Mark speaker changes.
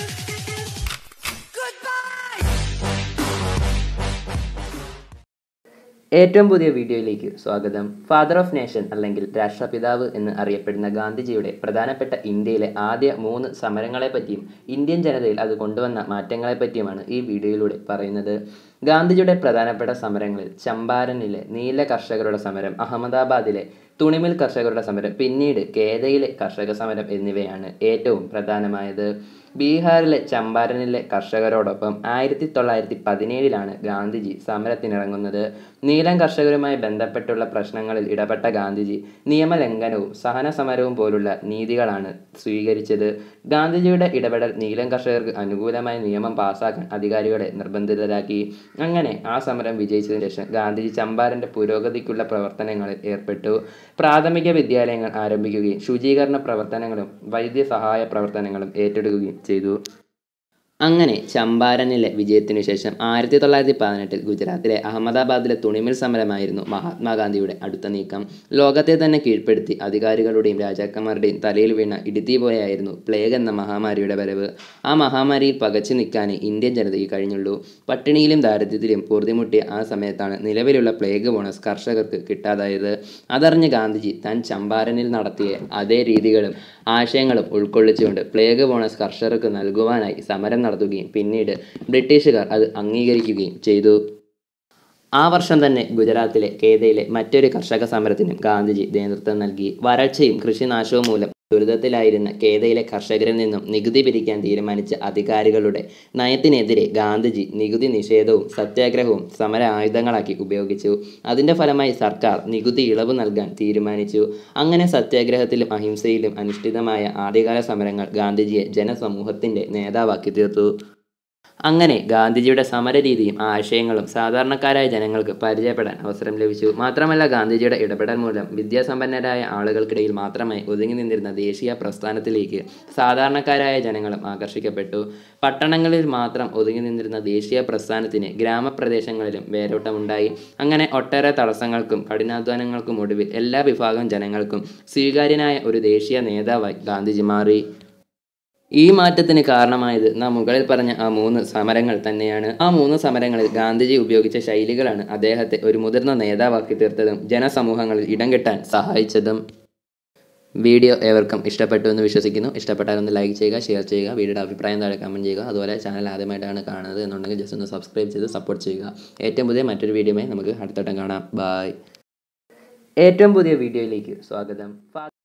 Speaker 1: ഏറ്റവും പുതിയ വീഡിയോയിലേക്ക് സ്വാഗതം. ഫാദർ ഓഫ് നേഷൻ അല്ലെങ്കിൽ രാഷ്ട്രപിതാവ് എന്ന് അറിയപ്പെടുന്ന ഗാന്ധിജിയുടെ പ്രധാനപ്പെട്ട ഇന്ത്യയിലെ ആദ്യ 3 സമരങ്ങളെപ്പറ്റിയും ഇന്ത്യൻ ജനതയിൽ അത് കൊണ്ടുവന്ന മാറ്റങ്ങളെപ്പറ്റിയുമാണ് ഈ വീഡിയോയിലൂടെ പറയുന്നത്. ഗാന്ധിജിയുടെ പ്രധാനപ്പെട്ട സമരങ്ങളിൽ ചമ്പാരനിലെ നീല കർഷകരുടെ സമരം, അഹമ്മദാബാദിലെ തുണിമിൽ കർഷകരുടെ സമരം, പിന്നീട് കേദയിലെ കർഷക സമരം എന്നിവയാണ് ഏറ്റവും പ്രധാനമായത്. ബീഹാറിലെ ചമ്പാരനിലെ കർഷകരോടൊപ്പം 1917 ഗാന്ധിജി സമരത്തിനിറങ്ങുന്നത്. നീലം കർഷകരുമായി ബന്ധപ്പെട്ടുള്ള പ്രശ്നങ്ങളിൽ ഇടപെട്ട ഗാന്ധിജി നിയമലംഘനവും സഹന സമരവും പോലുള്ള നീതികളാണ് സ്വീകരിച്ചത്. ഗാന്ധിജിയുടെ ഇടപെടൽ നീലം കർഷകർക്ക് അനുകൂലമായ നിയമം പാസാക്കാൻ അധികാരികളെ നിർബന്ധിതരാക്കി. അങ്ങനെ ആ സമരം വിജയിച്ചതിന് ശേഷം ഗാന്ധിജി ചമ്പാരൻ്റെ പുരോഗതിക്കുള്ള പ്രവർത്തനങ്ങളിൽ ഏർപ്പെട്ടു. പ്രാഥമിക വിദ്യാലയങ്ങൾ ആരംഭിക്കുകയും ശുചീകരണ പ്രവർത്തനങ്ങളും വൈദ്യസഹായ പ്രവർത്തനങ്ങളും ഏറ്റെടുക്കുകയും ചെയ്തു. അങ്ങനെ ചമ്പാരനിലെ വിജയത്തിനു ശേഷം 1918 ഗുജറാത്തിലെ അഹമ്മദാബാദിലെ തുണിമിൽ സമരമായിരുന്നു മഹാത്മാഗാന്ധിയുടെ അടുത്ത നീക്കം. ലോകത്തെ തന്നെ കീഴ്പ്പെടുത്തി അധികാരികളുടെയും രാജാക്കന്മാരുടെയും തലയിൽ വീണ ഇടുത്തി പോലെയായിരുന്നു പ്ലേഗ് എന്ന മഹാമാരിയുടെ വരവ്. ആ മഹാമാരിയിൽ പകച്ചു നിൽക്കാനേ ഇന്ത്യൻ ജനതയ്ക്ക് കഴിഞ്ഞുള്ളൂ. പട്ടിണിയിലും ദാരിദ്ര്യത്തിലും പൊറുതിമുട്ടിയ ആ സമയത്താണ് നിലവിലുള്ള പ്ലേഗ് ബോണസ് കർഷകർക്ക് കിട്ടാതായത്. അതറിഞ്ഞ് ഗാന്ധിജി താൻ ചമ്പാരനിൽ നടത്തിയ അതേ രീതികളും ആശയങ്ങളും ഉൾക്കൊള്ളിച്ചുകൊണ്ട് പ്ലേഗ് ബോണസ് കർഷകർക്ക് നൽകുവാനായി സമരം നടത്തുകയും പിന്നീട് ബ്രിട്ടീഷുകാർ അത് അംഗീകരിക്കുകയും ചെയ്തു. ആ വർഷം തന്നെ ഗുജറാത്തിലെ കേദയിലെ മറ്റൊരു കർഷക സമരത്തിനും ഗാന്ധിജി നേതൃത്വം നൽകി. വരൾച്ചയും കൃഷിനാശവും മൂലം ദുരിതത്തിലായിരുന്ന കേദയിലെ കർഷകരിൽ നിന്നും നികുതി പിരിക്കാൻ തീരുമാനിച്ച അധികാരികളുടെ നയത്തിനെതിരെ ഗാന്ധിജി നികുതി നിഷേധവും സത്യാഗ്രഹവും സമര ആയുധങ്ങളാക്കി ഉപയോഗിച്ചു. അതിൻ്റെ ഫലമായി സർക്കാർ നികുതി ഇളവ് നൽകാൻ തീരുമാനിച്ചു. അങ്ങനെ സത്യാഗ്രഹത്തിലും അഹിംസയിലും അനുഷ്ഠിതമായ ആദ്യകാല സമരങ്ങൾ ഗാന്ധിജിയെ ജനസമൂഹത്തിൻ്റെ നേതാവാക്കി തീർത്തു. അങ്ങനെ ഗാന്ധിജിയുടെ സമരരീതിയും ആശയങ്ങളും സാധാരണക്കാരായ ജനങ്ങൾക്ക് പരിചയപ്പെടാൻ അവസരം ലഭിച്ചു. മാത്രമല്ല, ഗാന്ധിജിയുടെ ഇടപെടൽ മൂലം വിദ്യാസമ്പന്നരായ ആളുകൾക്കിടയിൽ മാത്രമായി ഒതുങ്ങി നിന്നിരുന്ന ദേശീയ പ്രസ്ഥാനത്തിലേക്ക് സാധാരണക്കാരായ ജനങ്ങളും ആകർഷിക്കപ്പെട്ടു. പട്ടണങ്ങളിൽ മാത്രം ഒതുങ്ങി നിന്നിരുന്ന ദേശീയ പ്രസ്ഥാനത്തിന് ഗ്രാമപ്രദേശങ്ങളിലും വേരോട്ടമുണ്ടായി. അങ്ങനെ ഒട്ടേറെ തടസ്സങ്ങൾക്കും കഠിനാധ്വാനങ്ങൾക്കും ഒടുവിൽ എല്ലാ വിഭാഗം ജനങ്ങൾക്കും സ്വീകാര്യനായ ഒരു ദേശീയ നേതാവായി ഗാന്ധിജി മാറി. ഈ മാറ്റത്തിന് കാരണമായത് നാം മുകളിൽ പറഞ്ഞ ആ 3 സമരങ്ങൾ തന്നെയാണ്. ആ 3 സമരങ്ങളിൽ ഗാന്ധിജി ഉപയോഗിച്ച ശൈലികളാണ് അദ്ദേഹത്തെ ഒരു മുതിർന്ന നേതാവാക്കി തീർത്തതും ജനസമൂഹങ്ങളിൽ ഇടം കിട്ടാൻ സഹായിച്ചതും. വീഡിയോ ഏവർക്കും ഇഷ്ടപ്പെട്ടു എന്ന് വിശ്വസിക്കുന്നു. ഇഷ്ടപ്പെട്ടാൽ ഒന്ന് ലൈക്ക് ചെയ്യുക, ഷെയർ ചെയ്യുക, വീഡിയോയുടെ അഭിപ്രായം താഴെ കമൻറ്റ് ചെയ്യുക. അതുപോലെ ചാനൽ ആദ്യമായിട്ടാണ് കാണുന്നത് എന്നുണ്ടെങ്കിൽ ജസ്റ്റ് ഒന്ന് സബ്സ്ക്രൈബ് ചെയ്ത് സപ്പോർട്ട് ചെയ്യുക. ഏറ്റവും പുതിയ മറ്റൊരു വീഡിയോയുമായി നമുക്ക് അടുത്തവട്ടം കാണാം. ബായ്. ഏറ്റവും പുതിയ വീഡിയോയിലേക്ക് സ്വാഗതം.